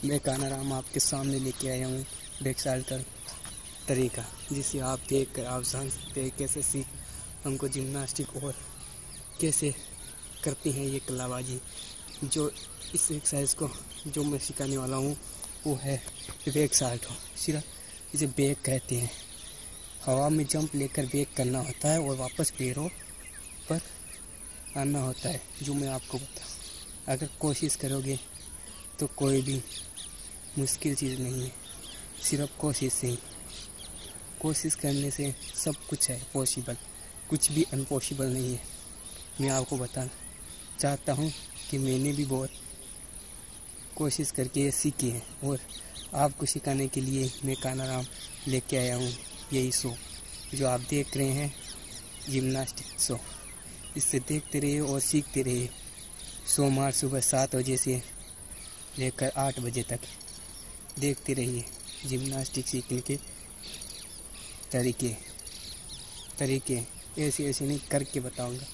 मैं कानाराम आपके सामने लेके आया हूँ बैकसाइड का तरीका, जिसे आप देख कर आप जान सकते हैं कैसे सीख हमको जिम्नास्टिक और कैसे करती हैं ये कलाबाजी। जो इस एक्सरसाइज को जो मैं सिखाने वाला हूँ वो है बैकसाइड। सिर्फ इसे बैक कहते हैं। हवा में जंप लेकर बैक करना होता है और वापस पैरों पर आना होता है, जो मैं आपको बता। अगर कोशिश करोगे तो कोई भी मुश्किल चीज़ नहीं है, सिर्फ कोशिश से ही। कोशिश करने से सब कुछ है पॉसिबल, कुछ भी अनपॉसिबल नहीं है। मैं आपको बताना चाहता हूँ कि मैंने भी बहुत कोशिश करके ये सीखी है और आपको सिखाने के लिए मैं कानाराम लेके आया हूँ यही शो जो आप देख रहे हैं, जिम्नास्टिक शो। इससे देखते रहिए और सीखते रहिए। सोमवार सुबह 7 बजे से लेकर 8 बजे तक देखते रहिए जिम्नास्टिक सीखने के तरीके ऐसे नहीं करके बताऊंगा।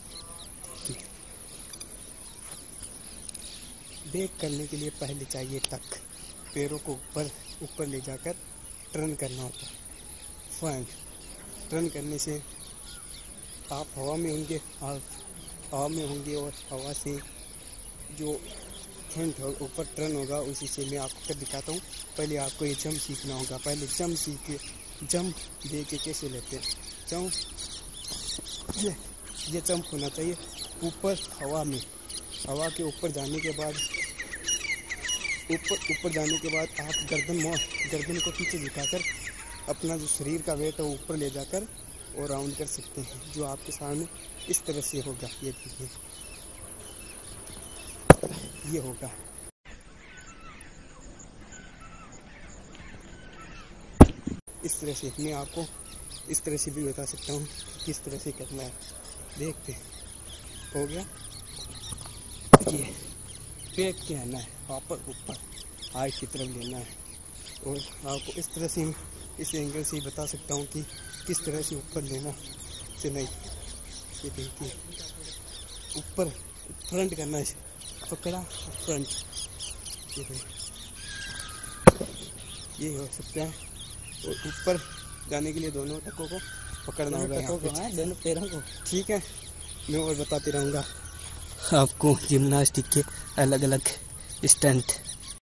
बैक करने के लिए पहले चाहिए तक, पैरों को ऊपर ले जाकर टर्न करना होता है। फ्रंट टर्न करने से आप हवा में होंगे और हवा से जो फ्रंट ऊपर टर्न होगा उसी से मैं आपको कर दिखाता हूँ। पहले आपको ये जंप सीखना होगा। पहले जंप सीख जंप दे के कैसे लेते हैं जंप, ये जंप होना चाहिए ऊपर हवा में। हवा के ऊपर जाने के बाद आप गर्दन को पीछे झुकाकर अपना जो शरीर का वेट है वो ऊपर ले जाकर और राउंड कर सकते हैं, जो आपके सामने इस तरह से होगा। ये देखिए, ये होगा। इस तरह से मैं आपको इस तरह से भी बता सकता हूँ किस तरह से करना है। देखते हैं, हो गया। ये बैक के आना है, वापस ऊपर हाइट की तरफ लेना है। और आपको इस तरह से इस एंगल से ही बता सकता हूँ कि किस तरह से ऊपर लेना से नहीं। ये देखिए, ऊपर फ्रंट करना है, पकड़ा फ्रंट, ये हो सकता है। और ऊपर जाने के लिए दोनों टकों को पकड़ना होगा, दोनों पैरों को। ठीक है, मैं और बताते रहूँगा आपको जिम्नास्टिक के अलग अलग स्टंट।